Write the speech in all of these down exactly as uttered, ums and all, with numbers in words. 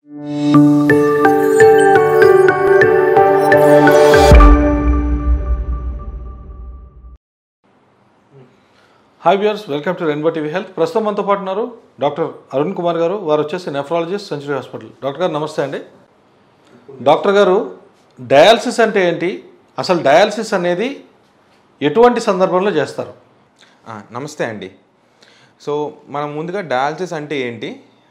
Hi viewers, welcome to Rainbow TV health. ప్రస్తుతం మనతో పాటు ఉన్నారు డాక్టర్ అరుణ్ కుమార్ గారు. వారు వచ్చేసి నెఫ్రాలజిస్ట్, సెంచరీ హాస్పిటల్. డాక్టర్ గారు నమస్తే అండి. డాక్టర్ గారు, డయాలసిస్ అంటే ఏంటి, అసలు డయాలసిస్ అనేది ఎటువంటి సందర్భంలో చేస్తారు? నమస్తే అండి. సో మనం ముందుగా డయాలసిస్ అంటే ఏంటి,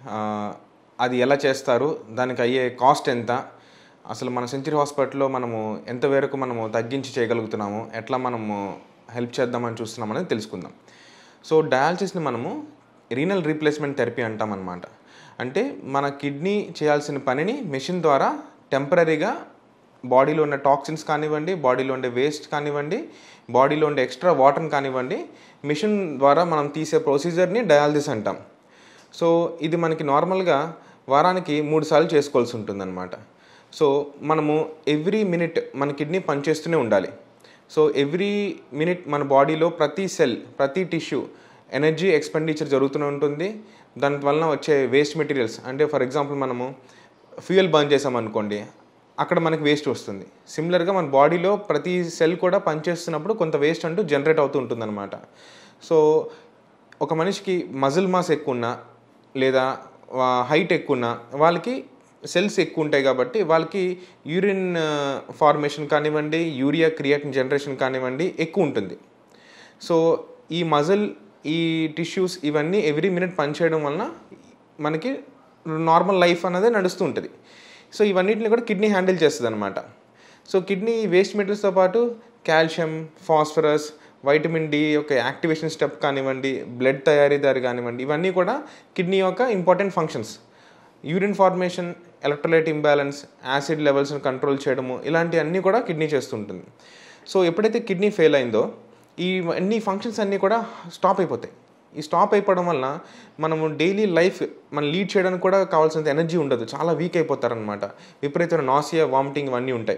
అది ఎలా చేస్తారు, దానికి అయ్యే కాస్ట్ ఎంత, అసలు మన సెంచరీ హాస్పిటల్లో మనము ఎంత వరకు మనము తగ్గించి చేయగలుగుతున్నాము, ఎట్లా మనము హెల్ప్ చేద్దామని చూస్తున్నాం అనేది తెలుసుకుందాం. సో డయాలసిస్ని మనము రీనల్ రీప్లేస్మెంట్ థెరపీ అంటాం అన్నమాట. అంటే మన కిడ్నీ చేయాల్సిన పనిని మెషిన్ ద్వారా టెంపరీగా బాడీలో ఉన్న టాక్సిన్స్ కానివ్వండి, బాడీలో ఉండే వేస్ట్ కానివ్వండి, బాడీలో ఉండే ఎక్స్ట్రా వాటర్ని కానివ్వండి, మిషన్ ద్వారా మనం తీసే ప్రొసీజర్ని డయాలసిస్ అంటాం. సో ఇది మనకి నార్మల్గా వారానికి మూడు సార్లు చేసుకోవాల్సి ఉంటుందన్నమాట. సో మనము ఎవ్రీ మినిట్ మన కిడ్నీ పనిచేస్తూనే ఉండాలి. సో ఎవ్రీ మినిట్ మన బాడీలో ప్రతి సెల్, ప్రతి టిష్యూ ఎనర్జీ ఎక్స్పెండిచర్ జరుగుతూనే ఉంటుంది. దాని వలన వచ్చే వేస్ట్ మెటీరియల్స్, అంటే ఫర్ ఎగ్జాంపుల్ మనము ఫ్యూయల్ బర్న్ చేసామనుకోండి, అక్కడ మనకి వేస్ట్ వస్తుంది. సిమిలర్గా మన బాడీలో ప్రతి సెల్ కూడా పనిచేస్తున్నప్పుడు కొంత వేస్ట్ అంటూ జనరేట్ అవుతూ ఉంటుందన్నమాట. సో ఒక మనిషికి మజిల్ మాస్ ఎక్కువ ఉన్నా లేదా హైట్ ఎక్కువ ఉన్నా వాళ్ళకి సెల్స్ ఎక్కువ ఉంటాయి కాబట్టి వాళ్ళకి యూరిన్ ఫార్మేషన్ కానివ్వండి, యూరియా క్రియాటిన్ జనరేషన్ కానివ్వండి ఎక్కువ ఉంటుంది. సో ఈ మజిల్, ఈ టిష్యూస్ ఇవన్నీ ఎవ్రీ మినిట్ పనిచేయడం వలన మనకి నార్మల్ లైఫ్ అనేది నడుస్తూ ఉంటుంది. సో ఇవన్నిటిని కూడా కిడ్నీ హ్యాండిల్ చేస్తుంది అనమాట. సో కిడ్నీ వేస్ట్ మెటీరియల్స్తో పాటు కాల్షియం, ఫాస్ఫరస్, వైటమిన్ డి యొక్క యాక్టివేషన్ స్టెప్ కానివ్వండి, బ్లడ్ తయారీదారి కానివ్వండి, ఇవన్నీ కూడా కిడ్నీ యొక్క important functions. Urine formation, electrolyte imbalance, acid లెవెల్స్ని కంట్రోల్ చేయడము, ఇలాంటివన్నీ కూడా కిడ్నీ చేస్తుంటుంది. సో ఎప్పుడైతే కిడ్నీ ఫెయిల్ అయిందో ఈ అన్ని ఫంక్షన్స్ అన్నీ కూడా స్టాప్ అయిపోతాయి. ఈ స్టాప్ అయిపోవడం వలన మనము డైలీ లైఫ్ మనం లీడ్ చేయడానికి కూడా కావాల్సినంత ఎనర్జీ ఉండదు, చాలా వీక్ అయిపోతారనమాట. విపరీతమైన నాసియా, వామిటింగ్ ఇవన్నీ ఉంటాయి.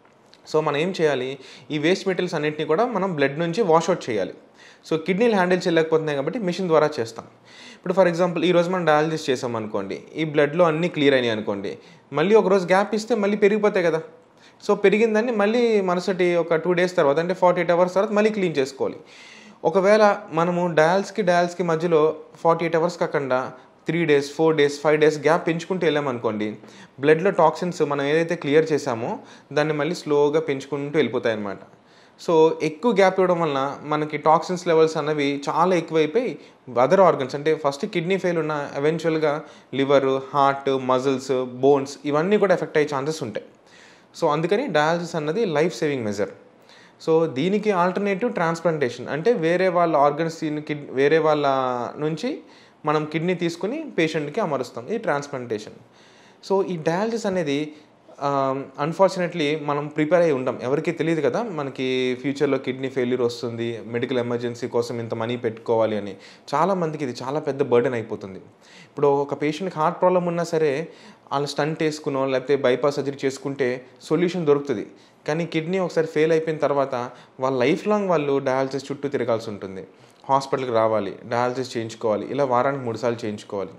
సో మనం ఏం చేయాలి, ఈ వేస్ట్ మెటీరియల్స్ అన్నింటినీ కూడా మనం బ్లడ్ నుంచి వాష్అవుట్ చేయాలి. సో కిడ్నీలు హ్యాండిల్ చేయలేకపోతున్నాయి కాబట్టి మిషన్ ద్వారా చేస్తాం. ఇప్పుడు ఫర్ ఎగ్జాంపుల్ ఈరోజు మనం డయాలసిస్ చేసాం అనుకోండి, ఈ బ్లడ్లో అన్నీ క్లియర్ అయినాయి అనుకోండి, మళ్ళీ ఒక రోజు గ్యాప్ ఇస్తే మళ్ళీ పెరిగిపోతాయి కదా. సో పెరిగిందాన్ని మళ్ళీ మరుసటి ఒక టూ డేస్ తర్వాత, అంటే ఫార్టీ ఎయిట్ అవర్స్ తర్వాత మళ్ళీ క్లీన్ చేసుకోవాలి. ఒకవేళ మనము డయాల్స్కి డయాల్స్కి మధ్యలో ఫార్టీ ఎయిట్ అవర్స్ కాకుండా three days four days five days gap పెంచుకుంటూ వెళ్ళామనుకోండి, బ్లడ్లో టాక్సిన్స్ మనం ఏదైతే క్లియర్ చేసామో దాన్ని మళ్ళీ స్లోగా పెంచుకుంటూ వెళ్ళిపోతాయి అన్నమాట. సో ఎక్కువ గ్యాప్ ఇవ్వడం వలన మనకి టాక్సిన్స్ లెవెల్స్ అన్నవి చాలా ఎక్కువైపోయి అదర్ ఆర్గన్స్, అంటే ఫస్ట్ కిడ్నీ ఫెయిల్ ఉన్న ఎవెన్చువల్గా లివర్, హార్ట్, మజిల్స్, బోన్స్ ఇవన్నీ కూడా ఎఫెక్ట్ అయ్యే ఛాన్సెస్ ఉంటాయి. సో అందుకని డయాలసిస్ అన్నది లైఫ్ సేవింగ్ మెజర్. సో దీనికి ఆల్టర్నేటివ్ ట్రాన్స్ప్లాంటేషన్, అంటే వేరే వాళ్ళ ఆర్గన్స్ కిడ్ వేరే వాళ్ళ నుంచి మనం కిడ్నీ తీసుకుని పేషెంట్కి అమరుస్తాం, ఇది ట్రాన్స్ప్లాంటేషన్. సో ఈ డయాలసిస్ అనేది అన్ఫార్చునేట్లీ మనం ప్రిపేర్ అయ్యి ఉంటాం, ఎవరికి తెలియదు కదా మనకి ఫ్యూచర్లో కిడ్నీ ఫెయిల్యూర్ వస్తుంది, మెడికల్ ఎమర్జెన్సీ కోసం ఇంత మనీ పెట్టుకోవాలి అని. చాలామందికి ఇది చాలా పెద్ద బర్డెన్ అయిపోతుంది. ఇప్పుడు ఒక పేషెంట్కి హార్ట్ ప్రాబ్లం ఉన్నా సరే వాళ్ళు స్టంట్ వేసుకునో లేకపోతే బైపాస్ సర్జరీ చేసుకుంటే సొల్యూషన్ దొరుకుతుంది. కానీ కిడ్నీ ఒకసారి ఫెయిల్ అయిపోయిన తర్వాత వాళ్ళ లైఫ్ లాంగ్ వాళ్ళు డయాలసిస్ చుట్టూ తిరగాల్సి ఉంటుంది. హాస్పిటల్కి రావాలి, డయాలసిస్ చేయించుకోవాలి, ఇలా వారానికి మూడు సార్లు చేయించుకోవాలి.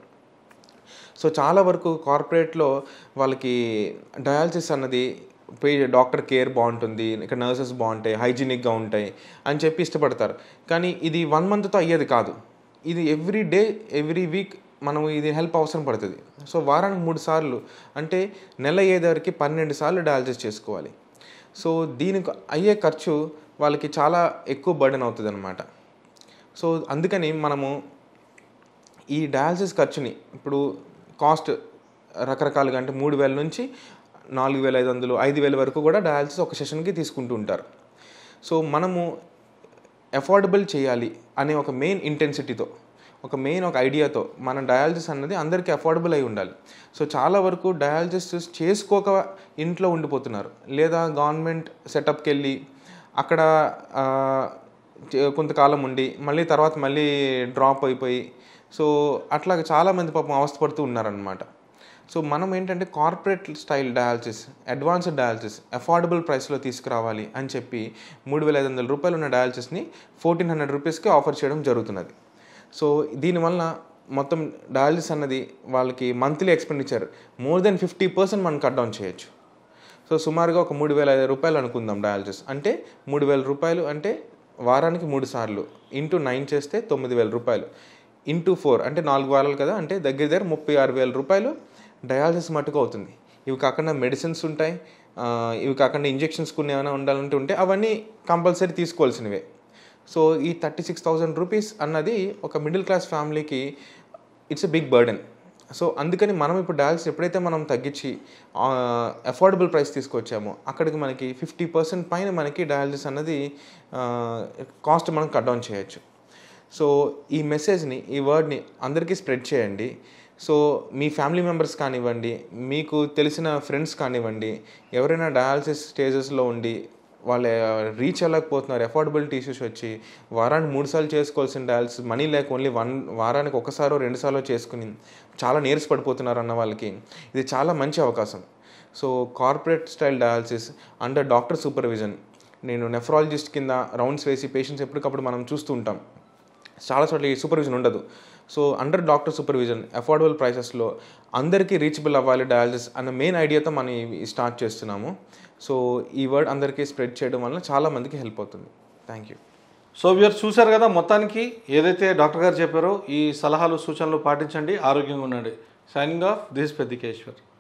సో చాలా వరకు కార్పొరేట్లో వాళ్ళకి డయాలసిస్ అన్నది పే డాక్టర్ కేర్ బాగుంటుంది, ఇక్కడ నర్సెస్ బాగుంటాయి, హైజీనిక్గా ఉంటాయి అని చెప్పి ఇష్టపడతారు. కానీ ఇది వన్ మంత్తో అయ్యేది కాదు. ఇది ఎవ్రీ డే ఎవ్రీ వీక్ మనం ఇది హెల్ప్ అవసరం పడుతుంది. సో వారానికి మూడు సార్లు అంటే నెల అయ్యేదానికి పన్నెండు సార్లు డయాలసిస్ చేసుకోవాలి. సో దీనికి అయ్యే ఖర్చు వాళ్ళకి చాలా ఎక్కువ బర్డెన్ అవుతుంది అన్నమాట. సో అందుకని మనము ఈ డయాలసిస్ ఖర్చుని ఇప్పుడు కాస్ట్ రకరకాలుగా, అంటే మూడు వేల నుంచి నాలుగు వేల ఐదు వందలు ఐదు వేల వరకు కూడా డయాలసిస్ ఒక సెషన్కి తీసుకుంటూ ఉంటారు. సో మనము అఫోర్డబుల్ చేయాలి అనే ఒక మెయిన్ ఇంటెన్సిటీతో, ఒక మెయిన్ ఒక ఐడియాతో మన డయాలసిస్ అన్నది అందరికీ అఫోర్డబుల్ అయి ఉండాలి. సో చాలా వరకు డయాలసిస్ చేసుకోక ఇంట్లో ఉండిపోతున్నారు, లేదా గవర్నమెంట్ సెటప్కి వెళ్ళి అక్కడ కొంతకాలం ఉండి మళ్ళీ తర్వాత మళ్ళీ డ్రాప్ అయిపోయి, సో అట్లా చాలామంది పాపం అవస్థపడుతూ ఉన్నారనమాట. సో మనం ఏంటంటే corporate style dialysis, advanced dialysis affordable ప్రైస్లో తీసుకురావాలి అని చెప్పి మూడు వేల ఐదు వందల రూపాయలు ఉన్న డయాలసిస్ని ఫోర్టీన్ హండ్రెడ్ రూపీస్కి ఆఫర్ చేయడం జరుగుతున్నది. సో దీనివల్ల మొత్తం డయాలసిస్ అన్నది వాళ్ళకి monthly expenditure more than fifty percent మనం కట్ డౌన్ చేయొచ్చు. సో సుమారుగా ఒక మూడు వేల ఐదు రూపాయలు అనుకుందాం డయాలసిస్ అంటే మూడు వేల రూపాయలు అంటే వారానికి మూడు సార్లు ఇంటూ నైన్ చేస్తే తొమ్మిది వేల రూపాయలు ఇంటూ ఫోర్ అంటే నాలుగు వారాలు కదా, అంటే దగ్గర దగ్గర ముప్పై ఆరు వేల రూపాయలు డయాలసిస్ మటుకు అవుతుంది. ఇవి కాకుండా మెడిసిన్స్ ఉంటాయి, ఇవి కాకుండా ఇంజెక్షన్స్ కొన్ని ఏమైనా ఉండాలంటే ఉంటే అవన్నీ కంపల్సరీ తీసుకోవాల్సినవే. సో ఈ థర్టీ సిక్స్ థౌజండ్ రూపీస్ అన్నది ఒక మిడిల్ క్లాస్ ఫ్యామిలీకి it's a big burden. So అందుకని మనం ఇప్పుడు డయాలసిస్ ఎప్పుడైతే మనం తగ్గించి అఫోర్డబుల్ ప్రైస్ తీసుకొచ్చామో అక్కడికి మనకి ఫిఫ్టీ పర్సెంట్ పైన మనకి డయాలసిస్ అన్నది కాస్ట్ మనం కట్ డౌన్ చేయొచ్చు. సో ఈ మెసేజ్ని, ఈ వర్డ్ని అందరికీ స్ప్రెడ్ చేయండి. సో మీ ఫ్యామిలీ మెంబర్స్ కానివ్వండి, మీకు తెలిసిన ఫ్రెండ్స్ కానివ్వండి, ఎవరైనా డయాలసిస్ స్టేజెస్లో ఉండి వాళ్ళు రీచ్ అవ్వలేకపోతున్నారు, అఫోర్డబిలిటీ ఇష్యూస్ వచ్చి వారానికి మూడు సార్లు చేసుకోవాల్సిన డయాలసిస్ మనీ లేక ఓన్లీ వన్ వారానికి ఒకసారో రెండు సార్లు చేసుకుని చాలా నీరస పడిపోతున్నారు అన్న వాళ్ళకి ఇది చాలా మంచి అవకాశం. So corporate style dialysis under doctor supervision, నేను నెఫ్రాలజిస్ట్ కింద రౌండ్స్ వేసి పేషెంట్స్ ఎప్పటికప్పుడు మనం చూస్తూ ఉంటాం, చాలా చోట్ల ఈ సూపర్విజన్ ఉండదు. So under doctor supervision affordable ప్రైసెస్లో అందరికీ రీచబుల్ అవ్వాలి డయాలసిస్ అన్న మెయిన్ ఐడియాతో మనం స్టార్ట్ చేస్తున్నాము. సో ఈ వర్డ్ అందరికీ స్ప్రెడ్ చేయడం వల్ల చాలా మందికి హెల్ప్ అవుతుంది. Thank you. సో మీరు చూశారు కదా, మొత్తానికి ఏదైతే డాక్టర్ గారు చెప్పారో ఈ సలహాలు సూచనలు పాటించండి, ఆరోగ్యంగా ఉండండి. Signing off, this Peddikeshwar.